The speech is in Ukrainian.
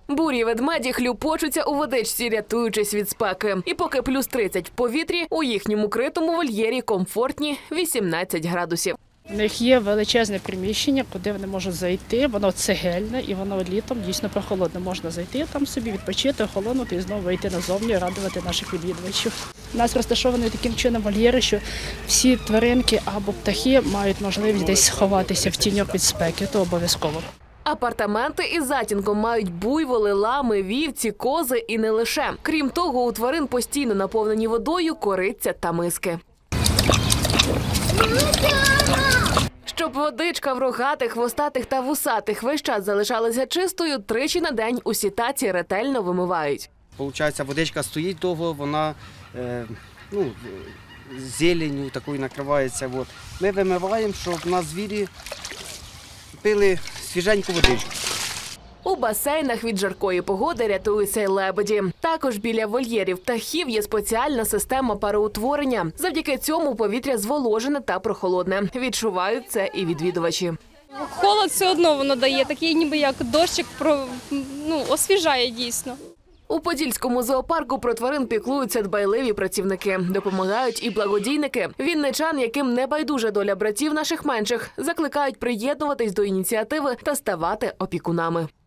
Бурі ведмеді хлюпочуться у водичці, рятуючись від спеки. І поки плюс 30 в повітрі, у їхньому критому вольєрі комфортні 18 градусів. У них є величезне приміщення, куди вони можуть зайти, воно цегельне і воно літом дійсно прохолодне. Можна зайти там собі, відпочити, охолонути і знову вийти назовні, радувати наших відвідувачів. У нас розташовані таким чином вольєри, що всі тваринки або птахи мають можливість десь сховатися в тіньок від спеки, то обов'язково. Апартаменти із затінком мають буйволи, лами, вівці, кози і не лише. Крім того, у тварин постійно наповнені водою кориця та миски. Щоб водичка в рогатих, хвостатих та вусатих весь час залишалася чистою, тричі на день усі таці ретельно вимивають. Получається, водичка стоїть довго, вона зеленню такою накривається. Ми вимиваємо, щоб на звірі пили свіженьку водичку. У басейнах від жаркої погоди рятуються й лебеді. Також біля вольєрів птахів є спеціальна система пароутворення. Завдяки цьому повітря зволожене та прохолодне. Відчувають це і відвідувачі. Холод все одно воно дає, такий ніби як дощик, освіжає дійсно. У Подільському зоопарку про тварин піклуються дбайливі працівники. Допомагають і благодійники. Вінничан, яким не байдужа доля братів наших менших, закликають приєднуватись до ініціативи та ставати опікунами.